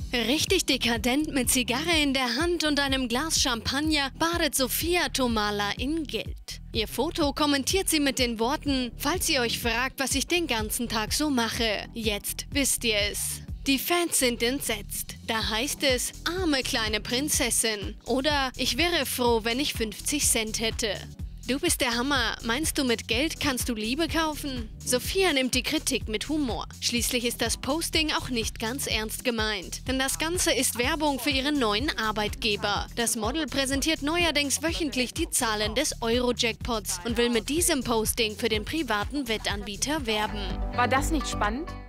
Richtig dekadent mit Zigarre in der Hand und einem Glas Champagner badet Sophia Tomala in Geld. Ihr Foto kommentiert sie mit den Worten: Falls ihr euch fragt, was ich den ganzen Tag so mache, jetzt wisst ihr es. Die Fans sind entsetzt. Da heißt es: arme kleine Prinzessin. Oder: ich wäre froh, wenn ich 50 Cent hätte. Du bist der Hammer. Meinst du, mit Geld kannst du Liebe kaufen? Sophia nimmt die Kritik mit Humor. Schließlich ist das Posting auch nicht ganz ernst gemeint. Denn das Ganze ist Werbung für ihren neuen Arbeitgeber. Das Model präsentiert neuerdings wöchentlich die Zahlen des Euro-Jackpots und will mit diesem Posting für den privaten Wettanbieter werben. War das nicht spannend?